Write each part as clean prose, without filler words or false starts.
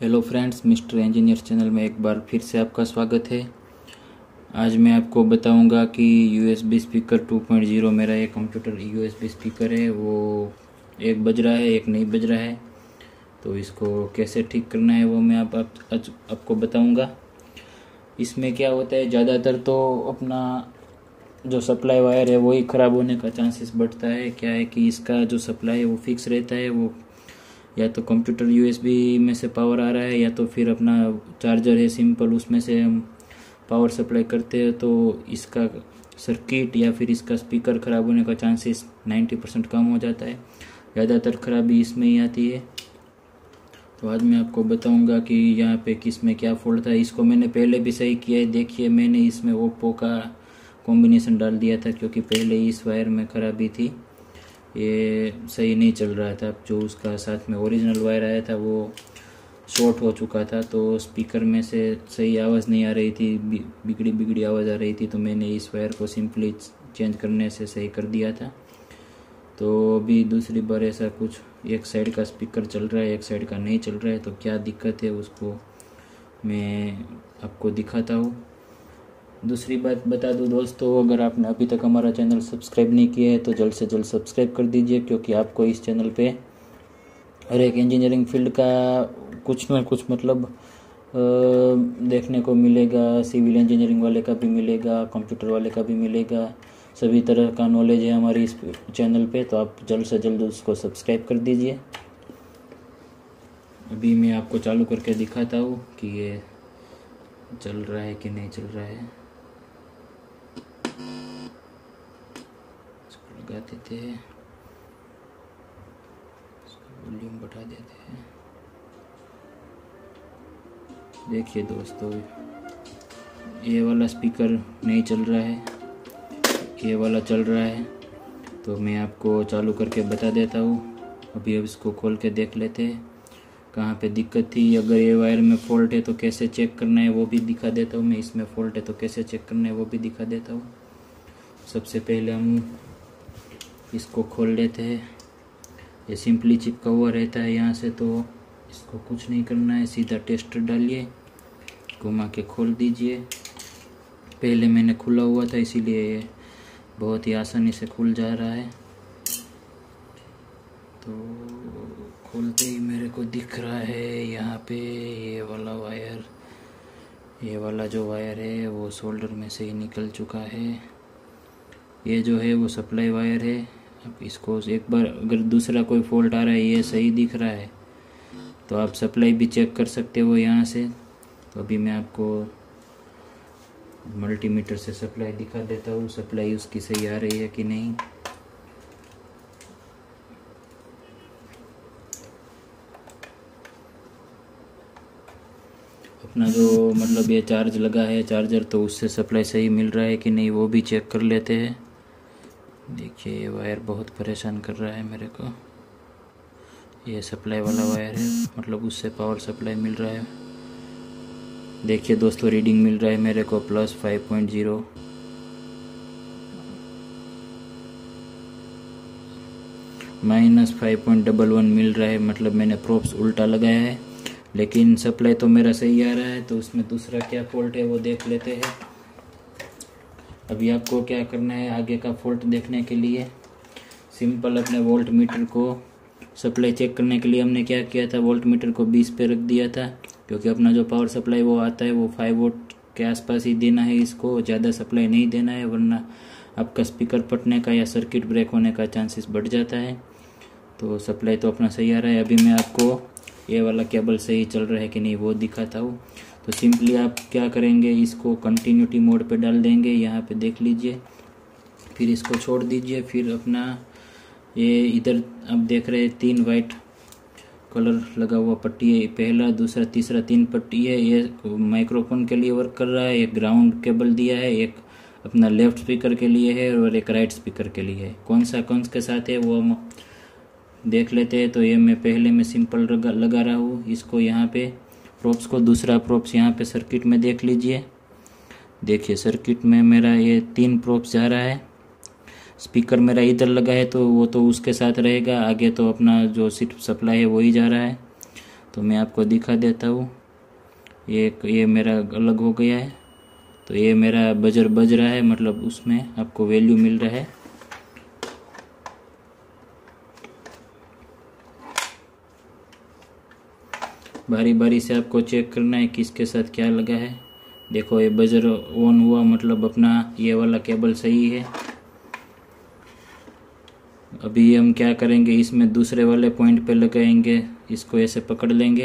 Hello friends, mister engineer channel में एक बार फिर से आपका स्वागत है। आज मैं आपको बताऊंगा कि यूएसबी स्पीकर 2.0 मेरा एक कंप्यूटर यूएसबी स्पीकर है, वो एक बज रहा है, एक नहीं बज रहा है। तो इसको कैसे ठीक करना है वो मैं आज आपको बताऊंगा। इसमें क्या होता है, ज़्यादातर तो अपना जो सप्लाई वायर है वही ख़राब होने का चांसेस बढ़ता है। क्या है कि इसका जो सप्लाई है वो फिक्स रहता है, वो या तो कंप्यूटर यूएसबी में से पावर आ रहा है या तो फिर अपना चार्जर है सिंपल, उसमें से हम पावर सप्लाई करते हैं। तो इसका सर्किट या फिर इसका स्पीकर ख़राब होने का चांसेस 90% कम हो जाता है। ज़्यादातर खराबी इसमें ही आती है। तो आज मैं आपको बताऊंगा कि यहाँ पे किस में क्या फॉल्ट था। इसको मैंने पहले भी सही किया है। देखिए, मैंने इसमें ओप्पो का कॉम्बिनेशन डाल दिया था क्योंकि पहले ही इस वायर में खराबी थी, ये सही नहीं चल रहा था। जो उसका साथ में ओरिजिनल वायर आया था वो शॉर्ट हो चुका था, तो स्पीकर में से सही आवाज़ नहीं आ रही थी, बिगड़ी आवाज़ आ रही थी। तो मैंने इस वायर को सिंपली चेंज करने से सही कर दिया था। तो अभी दूसरी बार ऐसा कुछ, एक साइड का स्पीकर चल रहा है, एक साइड का नहीं चल रहा है। तो क्या दिक्कत है उसको मैं आपको दिखाता हूँ। दूसरी बात बता दूं दोस्तों, अगर आपने अभी तक हमारा चैनल सब्सक्राइब नहीं किया है तो जल्द से जल्द सब्सक्राइब कर दीजिए, क्योंकि आपको इस चैनल पे हर एक इंजीनियरिंग फील्ड का कुछ ना कुछ देखने को मिलेगा। सिविल इंजीनियरिंग वाले का भी मिलेगा, कंप्यूटर वाले का भी मिलेगा, सभी तरह का नॉलेज है हमारी इस चैनल पे। तो आप जल्द से जल्द उसको सब्सक्राइब कर दीजिए। अभी मैं आपको चालू करके दिखाता हूँ कि ये चल रहा है कि नहीं चल रहा है। लगा देते हैं, वॉल्यूम बढ़ा देते हैं। देखिए दोस्तों, ये वाला स्पीकर नहीं चल रहा है, ये वाला चल रहा है। तो मैं आपको चालू करके बता देता हूँ। अभी अब इसको खोल के देख लेते हैं कहाँ पे दिक्कत थी। अगर ये वायर में फॉल्ट है तो कैसे चेक करना है वो भी दिखा देता हूँ मैं। इसमें फॉल्ट है तो कैसे चेक करना है वो भी दिखा देता हूँ। सबसे पहले हम इसको खोल लेते हैं। ये सिंपली चिपका हुआ रहता है यहाँ से, तो इसको कुछ नहीं करना है, सीधा टेस्टर डालिए, घुमा के खोल दीजिए। पहले मैंने खुला हुआ था इसीलिए ये बहुत ही आसानी से खुल जा रहा है। तो खोलते ही मेरे को दिख रहा है यहाँ पे ये वाला वायर, ये वाला जो वायर है वो सोल्डर में से ही निकल चुका है। ये जो है वो सप्लाई वायर है। अब इसको एक बार, अगर दूसरा कोई फॉल्ट आ रहा है, ये सही दिख रहा है तो आप सप्लाई भी चेक कर सकते हो यहाँ से। तो अभी मैं आपको मल्टीमीटर से सप्लाई दिखा देता हूँ, सप्लाई उसकी सही आ रही है कि नहीं। अपना जो ये चार्ज लगा है चार्जर, तो उससे सप्लाई सही मिल रहा है कि नहीं वो भी चेक कर लेते हैं। देखिए, ये वायर बहुत परेशान कर रहा है मेरे को। ये सप्लाई वाला वायर है, उससे पावर सप्लाई मिल रहा है। देखिए दोस्तों, रीडिंग मिल रहा है मेरे को +5.0, -5.11 मिल रहा है। मैंने प्रोब्स उल्टा लगाया है, लेकिन सप्लाई तो मेरा सही आ रहा है। तो उसमें दूसरा क्या फॉल्ट है वो देख लेते हैं। अभी आपको क्या करना है, आगे का फॉल्ट देखने के लिए सिंपल अपने वोल्ट मीटर को सप्लाई चेक करने के लिए हमने क्या किया था, वोल्ट मीटर को 20 पे रख दिया था, क्योंकि अपना जो पावर सप्लाई वो आता है वो 5 वोल्ट के आसपास ही देना है। इसको ज़्यादा सप्लाई नहीं देना है, वरना आपका स्पीकर फटने का या सर्किट ब्रेक होने का चांसेस बढ़ जाता है। तो सप्लाई तो अपना सही आ रहा है। अभी मैं आपको ये वाला केबल सही चल रहा है कि नहीं वो दिखाता हूँ। तो सिंपली आप क्या करेंगे, इसको कंटिन्यूटी मोड पे डाल देंगे, यहाँ पे देख लीजिए, फिर इसको छोड़ दीजिए। फिर अपना ये इधर आप देख रहे हैं 3 वाइट कलर लगा हुआ पट्टी है, पहला दूसरा तीसरा 3 पट्टी है। ये माइक्रोफोन के लिए वर्क कर रहा है। एक ग्राउंड केबल दिया है, एक अपना लेफ्ट स्पीकर के लिए है और एक राइट स्पीकर के लिए है। कौन के साथ है वो हम देख लेते हैं। तो ये मैं पहले में सिंपल लगा रहा हूँ इसको यहाँ पे प्रोप्स को। दूसरा प्रोप्स यहाँ पे सर्किट में देख लीजिए। देखिए, सर्किट में मेरा ये 3 प्रोप्स जा रहा है। स्पीकर मेरा इधर लगा है तो वो तो उसके साथ रहेगा, आगे तो अपना जो सिर्फ सप्लाई है वही जा रहा है। तो मैं आपको दिखा देता हूँ। ये मेरा अलग हो गया है, तो ये मेरा बजर बज रहा है, मतलब उसमें आपको वैल्यू मिल रहा है। बारी बारी से आपको चेक करना है किसके साथ क्या लगा है। देखो ये बजर ऑन हुआ, मतलब अपना ये वाला केबल सही है। अभी हम क्या करेंगे, इसमें दूसरे वाले पॉइंट पे लगाएंगे, इसको ऐसे पकड़ लेंगे,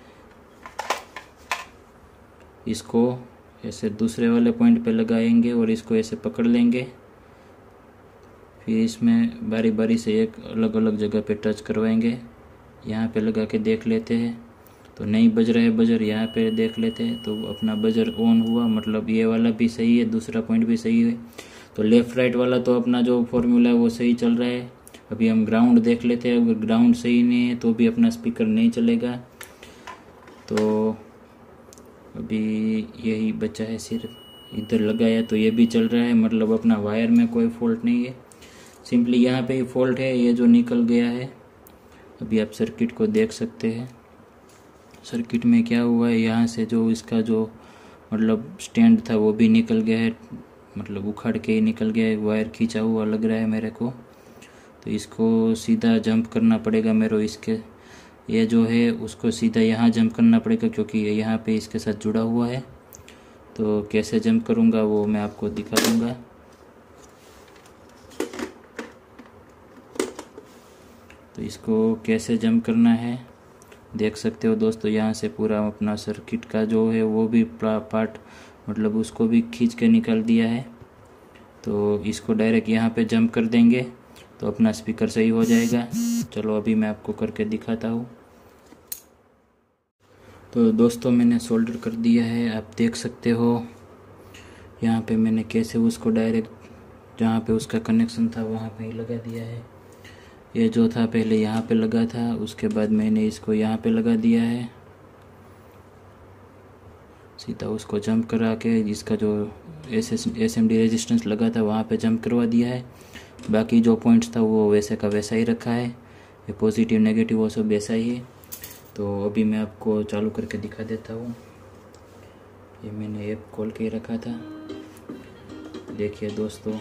इसको ऐसे दूसरे वाले पॉइंट पे लगाएंगे और इसको ऐसे पकड़ लेंगे। फिर इसमें बारी बारी से एक अलग अलग जगह पे टच करवाएंगे। यहाँ पे लगा के देख लेते हैं, तो नहीं बज रहा है बजर। यहाँ पे देख लेते हैं तो अपना बजर ऑन हुआ, मतलब ये वाला भी सही है, दूसरा पॉइंट भी सही है। तो लेफ़्ट राइट वाला तो अपना जो फॉर्मूला है वो सही चल रहा है। अभी हम ग्राउंड देख लेते हैं, अगर ग्राउंड सही नहीं है तो भी अपना स्पीकर नहीं चलेगा। तो अभी यही बचा है, सिर्फ इधर लगाया तो ये भी चल रहा है, मतलब अपना वायर में कोई फॉल्ट नहीं है, सिंपली यहाँ पे ही फॉल्ट है, ये जो निकल गया है। अभी आप सर्किट को देख सकते हैं, सर्किट में क्या हुआ है, यहाँ से जो इसका जो मतलब स्टैंड था वो भी निकल गया है, मतलब उखाड़ के ही निकल गया है, वायर खींचा हुआ लग रहा है मेरे को। तो इसको सीधा जंप करना पड़ेगा मेरे को, इसके ये जो है उसको सीधा यहाँ जंप करना पड़ेगा, क्योंकि ये यहाँ पे इसके साथ जुड़ा हुआ है। तो कैसे जंप करूँगा वो मैं आपको दिखा दूँगा। तो इसको कैसे जंप करना है देख सकते हो दोस्तों। यहाँ से पूरा अपना सर्किट का जो है वो भी पार्ट, मतलब उसको भी खींच के निकाल दिया है। तो इसको डायरेक्ट यहाँ पे जंप कर देंगे तो अपना स्पीकर सही हो जाएगा। चलो अभी मैं आपको करके दिखाता हूँ। तो दोस्तों मैंने सोल्डर कर दिया है, आप देख सकते हो। यहाँ पे मैंने कैसे उसको डायरेक्ट जहाँ पे उसका कनेक्शन था वहाँ पे ही लगा दिया है। ये जो था पहले यहाँ पे लगा था, उसके बाद मैंने इसको यहाँ पे लगा दिया है। सीधा उसको जंप करा के इसका जो SMD रेजिस्टेंस लगा था वहाँ पे जंप करवा दिया है। बाकी जो पॉइंट्स था वो वैसे का वैसा ही रखा है, ये पॉजिटिव नेगेटिव वो सब वैसा ही है। तो अभी मैं आपको चालू करके दिखा देता हूँ। ये मैंने ऐप खोल के रखा था, देखिए दोस्तों।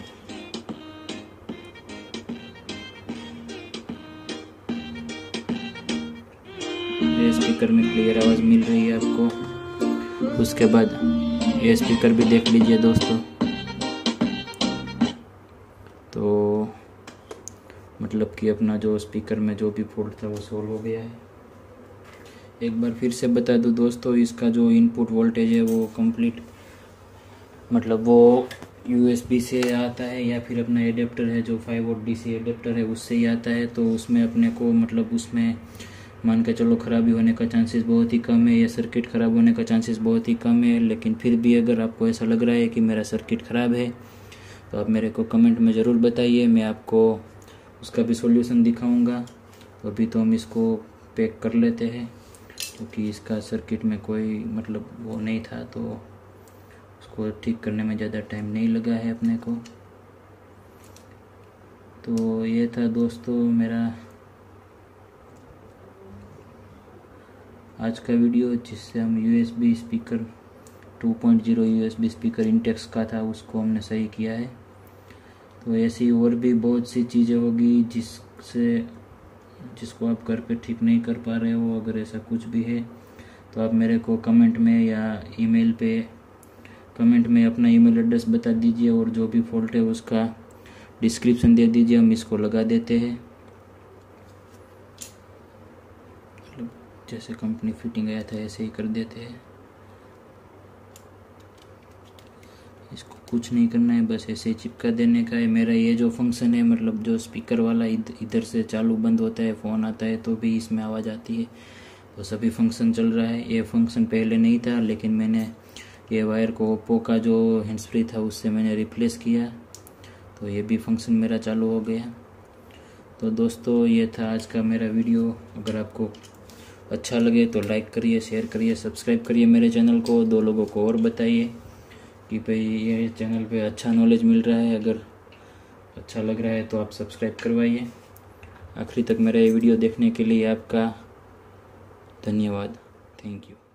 ये स्पीकर में क्लियर आवाज़ मिल रही है आपको। उसके बाद ये स्पीकर भी देख लीजिए दोस्तों। तो मतलब कि अपना जो स्पीकर में जो भी फॉल्ट था वो सॉल्व हो गया है। एक बार फिर से बता दूं दोस्तों, इसका जो इनपुट वोल्टेज है वो कंप्लीट, मतलब वो USB से आता है या फिर अपना एडेप्टर है जो 5 वोल्ट DC एडेप्टर है उससे ही आता है। तो उसमें अपने को मतलब उसमें मान के चलो ख़राबी होने का चांसेस बहुत ही कम है, या सर्किट ख़राब होने का चांसेस बहुत ही कम है। लेकिन फिर भी अगर आपको ऐसा लग रहा है कि मेरा सर्किट ख़राब है तो आप मेरे को कमेंट में ज़रूर बताइए, मैं आपको उसका भी सॉल्यूशन दिखाऊंगा। तो अभी तो हम इसको पैक कर लेते हैं, क्योंकि इसका सर्किट में कोई मतलब वो नहीं था, तो उसको ठीक करने में ज़्यादा टाइम नहीं लगा है अपने को। तो ये था दोस्तों मेरा आज का वीडियो, जिससे हम USB speaker 2.0 USB speaker Intex का था उसको हमने सही किया है। तो ऐसी और भी बहुत सी चीज़ें होगी जिसको आप घर पे ठीक नहीं कर पा रहे हो। अगर ऐसा कुछ भी है तो आप मेरे को कमेंट में या ईमेल पे कमेंट में अपना ईमेल एड्रेस बता दीजिए, और जो भी फॉल्ट है उसका डिस्क्रिप्शन दे दीजिए, हम इसको लगा देते हैं। मतलब जैसे कंपनी फिटिंग आया था ऐसे ही कर देते हैं। इसको कुछ नहीं करना है, बस ऐसे ही चिपका देने का है। मेरा ये जो फंक्शन है, मतलब जो स्पीकर वाला इधर से चालू बंद होता है, फ़ोन आता है तो भी इसमें आवाज़ आती है, तो सभी फंक्शन चल रहा है। ये फंक्शन पहले नहीं था, लेकिन मैंने ये वायर को ओप्पो का जो हैंड्स फ्री था उससे मैंने रिप्लेस किया, तो ये भी फंक्शन मेरा चालू हो गया। तो दोस्तों ये था आज का मेरा वीडियो। अगर आपको अच्छा लगे तो लाइक करिए, शेयर करिए, सब्सक्राइब करिए मेरे चैनल को। 2 लोगों को और बताइए कि भाई ये चैनल पे अच्छा नॉलेज मिल रहा है। अगर अच्छा लग रहा है तो आप सब्सक्राइब करवाइए। आखिरी तक मेरा ये वीडियो देखने के लिए आपका धन्यवाद। Thank you.